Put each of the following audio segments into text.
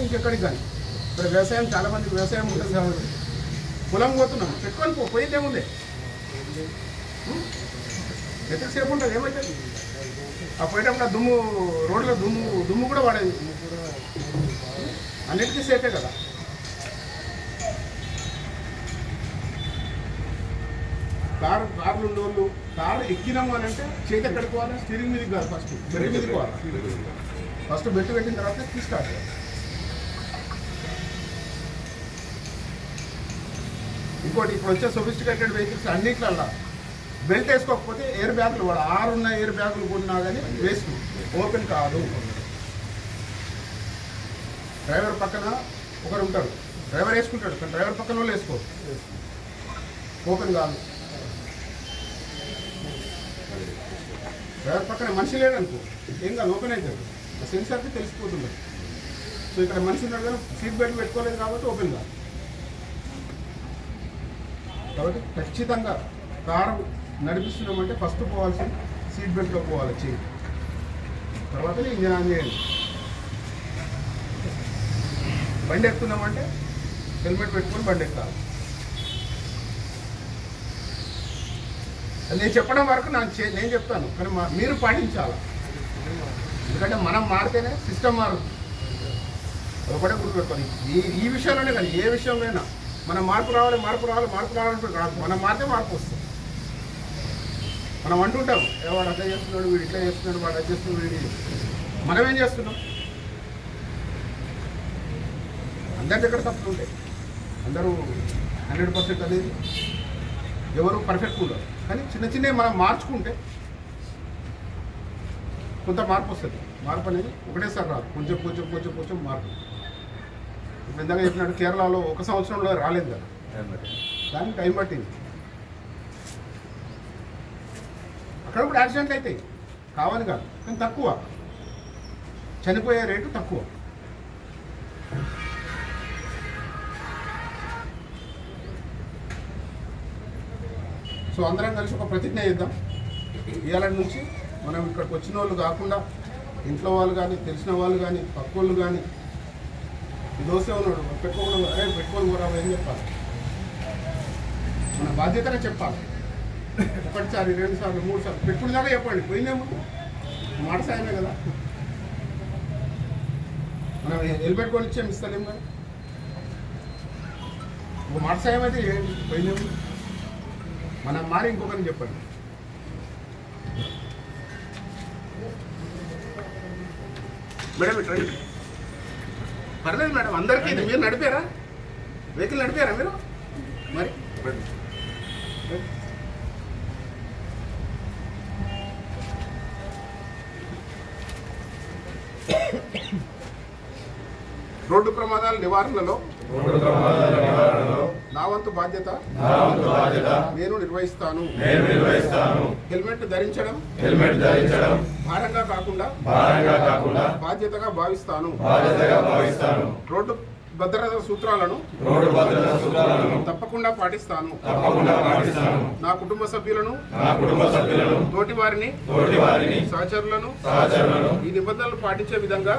ఇంకెక్కడికి కానీ ఇప్పుడు వ్యవసాయం చాలామందికి వ్యవసాయం ఉంటుంది కాబట్టి పొలం పోతున్నాం పెట్టుకొని పోయిందేముంది ఎంతసేపు ఉంటుంది ఏమవుతుంది ఆ పోయేటప్పుడు దుమ్ము రోడ్లో దుమ్ము కూడా పడేది అన్నిటికీ సేఫే కదా కార్లు ఉండేవాళ్ళు కారు ఎక్కినాము అని అంటే చేతి ఎక్కడికోవాలి స్టీరింగ్ మీదకి కాదు ఫస్ట్ బెల్ట్ మీదకి పోవాలి ఫస్ట్ బెల్ట్ పెట్టిన తర్వాత తీసుకాదు ఇంకోటి ఇప్పుడు వచ్చే సొఫిస్టికేటెడ్ వెహికల్స్ అన్నిట్లల్లా బెల్ట్ వేసుకోకపోతే ఎయిర్ బ్యాగులు వాడు 6 ఉన్న ఎయిర్ బ్యాగులు కొన్నా కానీ వేస్ట్ ఓపెన్ కాదు డ్రైవర్ పక్కన ఒకరు ఉంటారు డ్రైవర్ వేసుకుంటాడు కానీ డ్రైవర్ పక్కన వాళ్ళు వేసుకో ఓపెన్ కాదు డ్రైవర్ పక్కన మనిషి లేడనుకో ఏం కాదు ఓపెన్ అవుతుంది ఆ సెన్సార్కి తెలిసిపోతుంది సో ఇక్కడ మనిషి ఉన్నాడు కానీ సీట్ బెల్ట్ పెట్టుకోలేదు కాబట్టి ఓపెన్ కాదు కాబట్టి ఖచ్చితంగా కారు నడిపిస్తున్నామంటే ఫస్ట్ పోవాల్సింది సీట్ బెల్ట్లో పోవాలి చేయి తర్వాత ఇంజన్ ఆన్ చేయండి బండి ఎక్కుతున్నామంటే హెల్మెట్ పెట్టుకొని బండి ఎక్కాలి నేను చెప్పడం వరకు నేను చెప్తాను కానీ మీరు పాటించాలి ఎందుకంటే మనం మారితేనే సిస్టమ్ మారుతుంది ఒకటే గుర్తుపెట్టుకోండి ఈ విషయంలోనే కానీ ఏ విషయంలోనైనా మనం మార్పు రావాలంటే కాదు మనం మారితే మార్పు వస్తుంది మనం అంటుంటాం వాడు అట్లా చేస్తున్నాడు వీడు ఇట్లా చేస్తున్నాడు వాడు అది చేస్తున్నాడు వీడి మనం ఏం చేస్తున్నాం అందరి దగ్గర తప్పులు ఉంటాయి అందరూ 100% అనేది ఎవరు పర్ఫెక్ట్ ఉండరు కానీ చిన్నవి మనం మార్చుకుంటే కొంత మార్పు వస్తుంది మార్పు అనేది ఒకటేసారి రాదు కొంచెం మార్పు ఇప్పుడు ఇందాక చెప్పినట్టు కేరళలో 1 సంవత్సరంలో రాలేదు కదా దానికి టైం పట్టింది అక్కడ కూడా యాక్సిడెంట్లు అవుతాయి కావాలి కాదు కానీ తక్కువ చనిపోయే రేటు తక్కువ సో అందరం కలిసి ఒక ప్రతిజ్ఞ చేద్దాం ఇవాళ నుంచి మనం ఇక్కడికి వచ్చిన వాళ్ళు కాకుండా ఇంట్లో వాళ్ళు కానీ తెలిసిన వాళ్ళు కానీ పక్క వాళ్ళు కానీ ఈ దోశ ఉన్నాడు పెట్టుకోని కూడా ఏం చెప్పాలి మన బాధ్యతనే చెప్పాలి 1 సారి 2 సార్లు 3 సార్లు పెట్టుకుని దాకా చెప్పండి పోయిందేమో మాట సాయమే కదా మనం హెల్మెట్ కొని ఇచ్చేమి ఇస్తలేము కదా ఒక మాట సాయం అయితే పోయిందేమో మనం మారి ఇంకొకరిని చెప్పండి మేడం ఇట్లా పర్లేదు మేడం అందరికీ ఇది మీరు నడిపారా వెహికల్ నడిపారా మీరు మరి రోడ్డు ప్రమాదాల నివారణలో నా వంతు బాధ్యత నేను నిర్వహిస్తాను హెల్మెట్ ధరించడం భారంగా కాకుండా బాధ్యతగా భావిస్తాను రోడ్డు భద్రతా సూత్రాలను తప్పకుండా పాటిస్తాను నా కుటుంబ సభ్యులను తోటి వారిని సహచరులను ఈ నిబంధనలు పాటించే విధంగా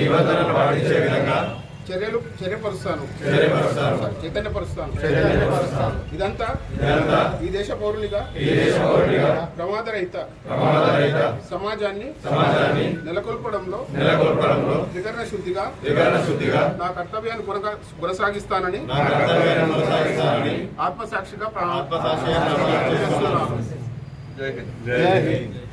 చర్యపరుస్తాను చైతన్యపరుస్తాను ఇదంతా ఈ దేశ పౌరునిగా ప్రమాదరహిత సమాజాన్ని నెలకొల్పడంలో త్రికరణ శుద్ధిగా నా కర్తవ్యాన్ని కొనసాగిస్తానని ఆత్మసాక్షిగా జై హింద్.